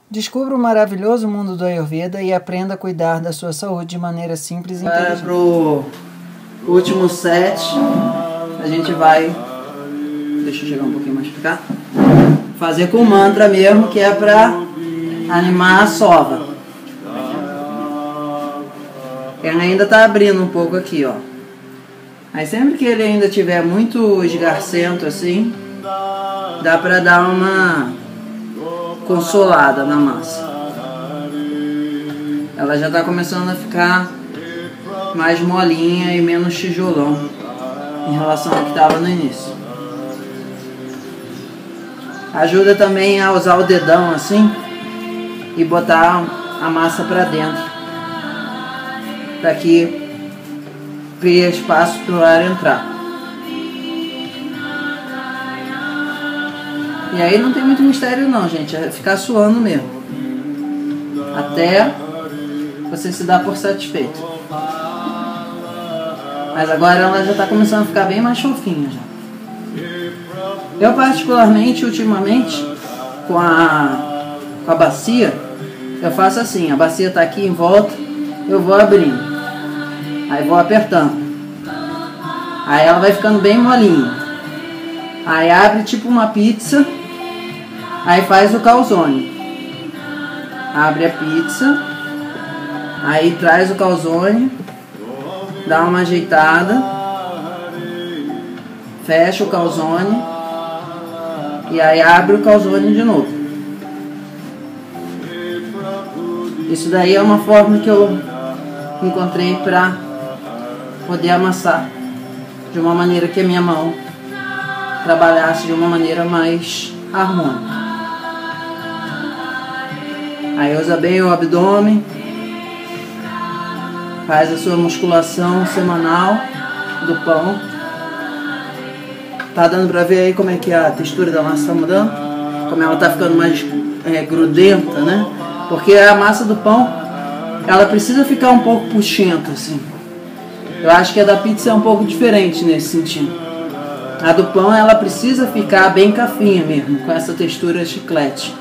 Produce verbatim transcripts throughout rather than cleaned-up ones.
Descubra o maravilhoso mundo do Ayurveda e aprenda a cuidar da sua saúde de maneira simples e inteligente. Para o último set, a gente vai, deixa eu chegar um pouquinho mais pra cá, fazer com mantra mesmo, que é para animar a sova. Ele ainda tá abrindo um pouco aqui, ó. Aí sempre que ele ainda tiver muito esgarcento assim, dá pra dar uma consolada na massa. Ela já tá começando a ficar mais molinha e menos tijolão em relação ao que estava no início. Ajuda também a usar o dedão assim e botar a massa pra dentro, para que crie espaço para o ar entrar. E aí não tem muito mistério não, gente, é ficar suando mesmo, até você se dar por satisfeito. Mas agora ela já está começando a ficar bem mais fofinha já. Eu particularmente, ultimamente, com a, com a bacia, eu faço assim, a bacia está aqui em volta, eu vou abrindo, aí vou apertando, aí ela vai ficando bem molinha, aí abre tipo uma pizza. Aí faz o calzone. Abre a pizza. Aí traz o calzone. Dá uma ajeitada. Fecha o calzone. E aí abre o calzone de novo. Isso daí é uma forma que eu encontrei para poder amassar de uma maneira que a minha mão trabalhasse de uma maneira mais harmônica. Aí usa bem o abdômen, faz a sua musculação semanal do pão. Tá dando pra ver aí como é que a textura da massa tá mudando? Como ela tá ficando mais é, grudenta, né? Porque a massa do pão, ela precisa ficar um pouco puxenta, assim. Eu acho que a da pizza é um pouco diferente nesse sentido. A do pão, ela precisa ficar bem cafinha mesmo, com essa textura chiclete.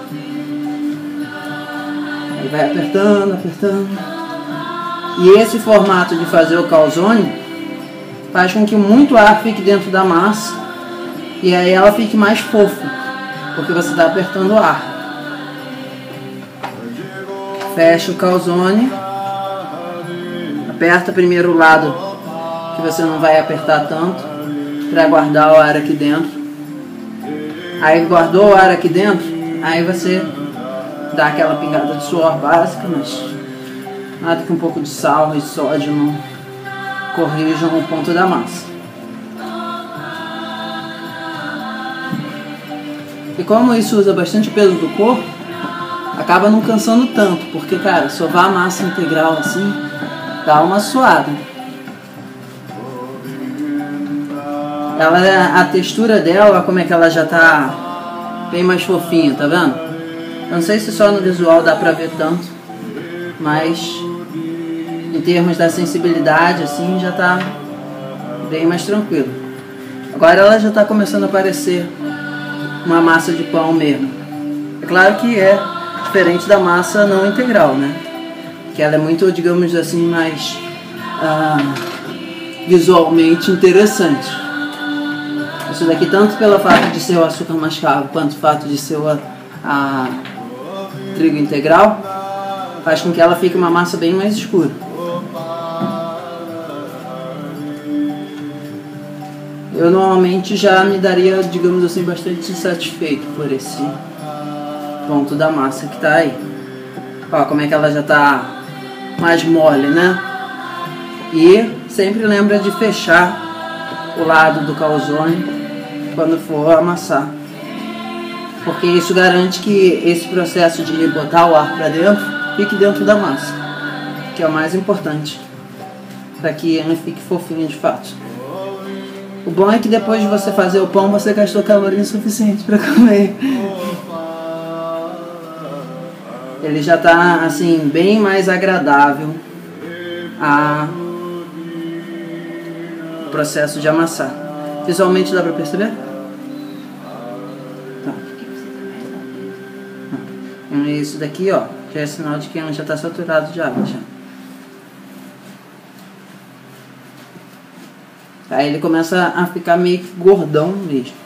Aí vai apertando, apertando. E esse formato de fazer o calzone faz com que muito ar fique dentro da massa. E aí ela fique mais fofa, porque você está apertando o ar. Fecha o calzone. Aperta primeiro o lado que você não vai apertar tanto, para guardar o ar aqui dentro. Aí guardou o ar aqui dentro, aí você dá aquela pingada de suor básica, mas nada que um pouco de sal e sódio não corrijam o ponto da massa. E como isso usa bastante peso do corpo, acaba não cansando tanto, porque, cara, sovar a massa integral assim, dá uma suada. Ela, a textura dela, como é que ela já tá bem mais fofinha, tá vendo? Eu não sei se só no visual dá pra ver tanto, mas em termos da sensibilidade, assim, já tá bem mais tranquilo. Agora ela já tá começando a parecer uma massa de pão mesmo. É claro que é diferente da massa não integral, né? Que ela é muito, digamos assim, mais ah, visualmente interessante. Isso daqui, tanto pelo fato de ser o açúcar mascavo, quanto o fato de ser o a, a trigo integral, faz com que ela fique uma massa bem mais escura. Eu normalmente já me daria, digamos assim, bastante satisfeito por esse ponto da massa que tá aí. Ó, como é que ela já tá mais mole, né? E sempre lembra de fechar o lado do calzone quando for amassar, porque isso garante que esse processo de botar o ar para dentro fique dentro da massa, que é o mais importante para que ele fique fofinho de fato. O bom é que depois de você fazer o pão, você gastou caloria suficiente para comer. Ele já tá assim bem mais agradável a o processo de amassar. Visualmente dá para perceber? Tá. diminuir isso daqui, ó, já é sinal de que já está saturado de água já. Aí ele começa a ficar meio que gordão mesmo.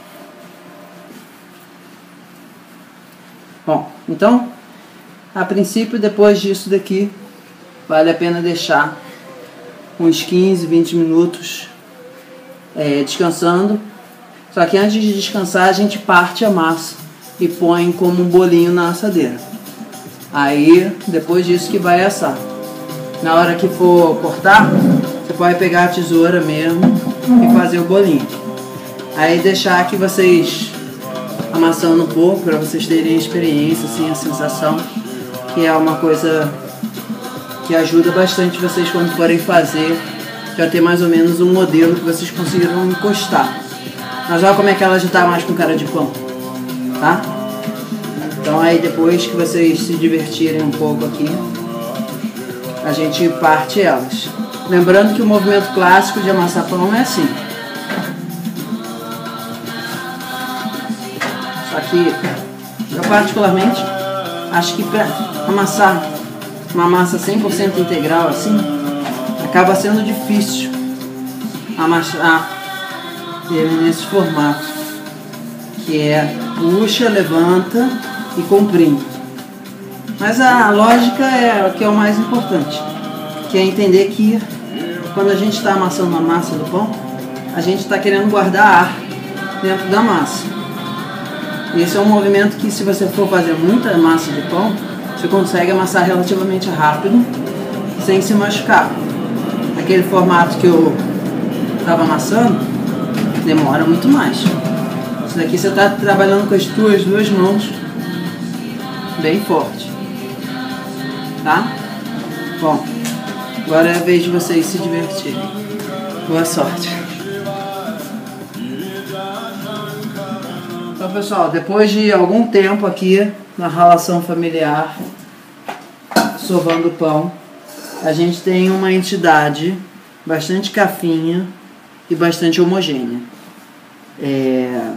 Bom, então, a princípio, depois disso daqui, vale a pena deixar uns quinze, vinte minutos é, descansando. Só que antes de descansar, a gente parte a massa e põe como um bolinho na assadeira. Aí, depois disso que vai assar. Na hora que for cortar, você pode pegar a tesoura mesmo e fazer o bolinho. Aí deixar aqui vocês amassando um pouco, para vocês terem a experiência, assim, a sensação, que é uma coisa que ajuda bastante vocês quando forem fazer, já ter mais ou menos um modelo que vocês conseguiram encostar. Mas olha como é que ela já está mais com cara de pão, tá? Então aí depois que vocês se divertirem um pouco aqui, a gente parte elas. Lembrando que o movimento clássico de amassar pão é assim. Só que eu particularmente acho que para amassar uma massa cem por cento integral assim, acaba sendo difícil amassar ele nesse formato, que é puxa, levanta e comprime. Mas a lógica é o que é o mais importante, que é entender que quando a gente está amassando a massa do pão, a gente está querendo guardar ar dentro da massa. E esse é um movimento que, se você for fazer muita massa de pão, você consegue amassar relativamente rápido, sem se machucar. Aquele formato que eu estava amassando demora muito mais. Isso daqui você está trabalhando com as tuas duas mãos bem forte, tá? Bom, agora é a vez de vocês se divertirem. Boa sorte. Então, pessoal, depois de algum tempo aqui na relação familiar, sovando pão, a gente tem uma entidade bastante cafinha e bastante homogênea. É...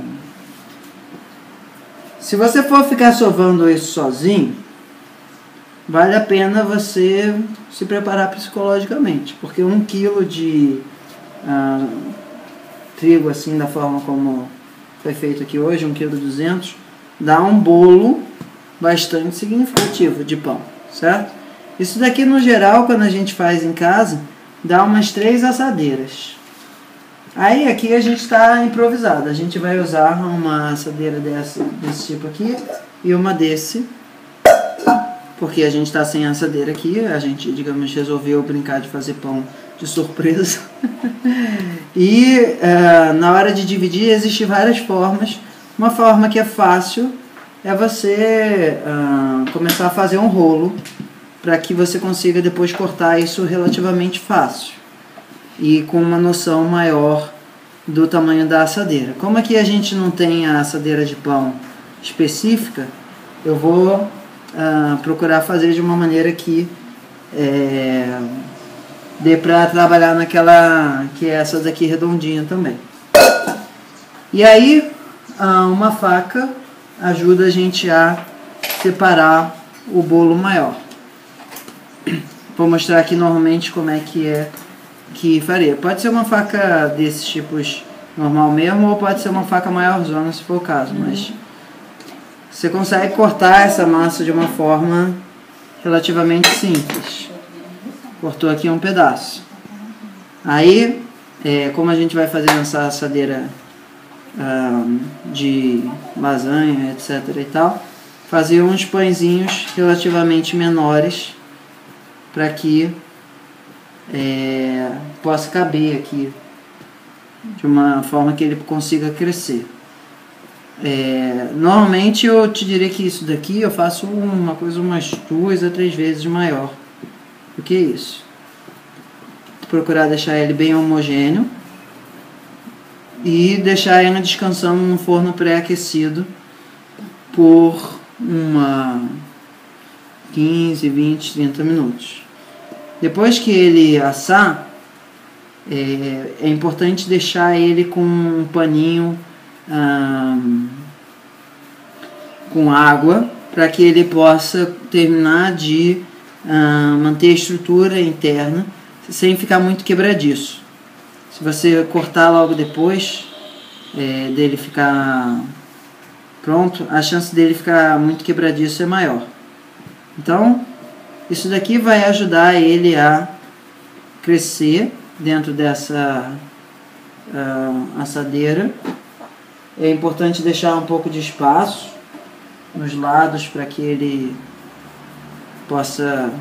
Se você for ficar sovando isso sozinho, vale a pena você se preparar psicologicamente, porque um quilo de ah, trigo, assim, da forma como foi feito aqui hoje, um quilo e duzentos, dá um bolo bastante significativo de pão, certo? Isso daqui, no geral, quando a gente faz em casa, dá umas três assadeiras. Aí aqui a gente está improvisado, a gente vai usar uma assadeira dessa, desse tipo aqui e uma desse, porque a gente está sem assadeira aqui, a gente, digamos, resolveu brincar de fazer pão de surpresa. E uh, na hora de dividir existem várias formas. Uma forma que é fácil é você uh, começar a fazer um rolo, para que você consiga depois cortar isso relativamente fácil e com uma noção maior do tamanho da assadeira. Como aqui a gente não tem a assadeira de pão específica, eu vou uh, procurar fazer de uma maneira que é, dê para trabalhar naquela, que é essa daqui redondinha também. E aí uh, uma faca ajuda a gente a separar o bolo maior. Vou mostrar aqui normalmente como é que é que faria. Pode ser uma faca desses tipos normal mesmo, ou pode ser uma faca maiorzona se for o caso, mas você consegue cortar essa massa de uma forma relativamente simples. Cortou aqui um pedaço. Aí, é, como a gente vai fazer essa assadeira um, de lasanha, etc e tal, fazer uns pãezinhos relativamente menores para que é, possa caber aqui de uma forma que ele consiga crescer. É, normalmente eu te diria que isso daqui eu faço uma coisa umas duas a três vezes maior do que isso. Procurar deixar ele bem homogêneo e deixar ele descansando num forno pré-aquecido por uma quinze, vinte, trinta minutos. Depois que ele assar, é, é importante deixar ele com um paninho hum, com água para que ele possa terminar de uh, manter a estrutura interna sem ficar muito quebradiço. Se você cortar logo depois é, dele ficar pronto, a chance dele ficar muito quebradiço é maior. Então, isso daqui vai ajudar ele a crescer dentro dessa uh, assadeira. É importante deixar um pouco de espaço nos lados para que ele possa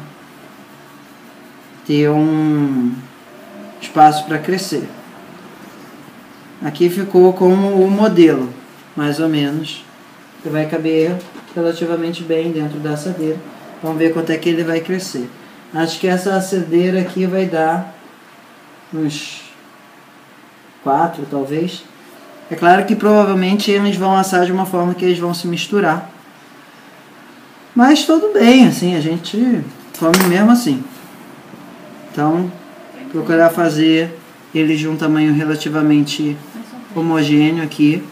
ter um espaço para crescer. Aqui ficou como o modelo, mais ou menos, que vai caber relativamente bem dentro da assadeira. Vamos ver quanto é que ele vai crescer. Acho que essa assadeira aqui vai dar uns quatro, talvez. É claro que provavelmente eles vão assar de uma forma que eles vão se misturar. Mas tudo bem, assim, a gente come mesmo assim. Então, procurar fazer eles de um tamanho relativamente homogêneo aqui.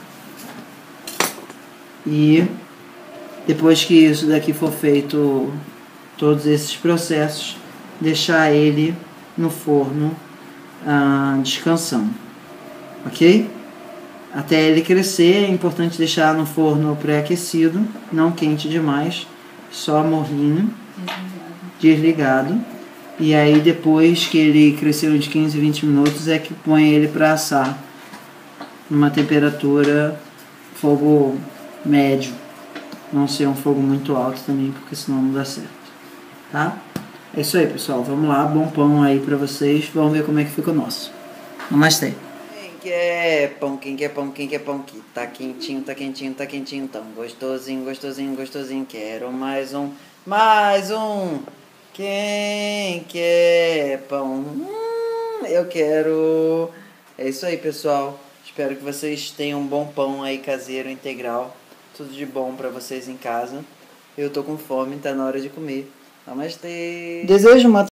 E depois que isso daqui for feito, todos esses processos, deixar ele no forno ah, descansando. Ok? Até ele crescer, é importante deixar no forno pré-aquecido, não quente demais, só morninho, desligado. E aí depois que ele crescer uns quinze, vinte minutos é que põe ele para assar numa temperatura fogo médio, não ser um fogo muito alto também, porque senão não dá certo, tá? É isso aí, pessoal, vamos lá, bom pão aí pra vocês, vamos ver como é que fica o nosso. Namastê. Quem quer pão, quem quer pão, quem quer pão, que tá quentinho, tá quentinho, tá quentinho, tão gostosinho, gostosinho, gostosinho, quero mais um, mais um. Quem quer pão? Hum, eu quero. É isso aí, pessoal. Espero que vocês tenham um bom pão aí caseiro, integral. Tudo de bom pra vocês em casa. Eu tô com fome, tá na hora de comer. Namastê. Desejo uma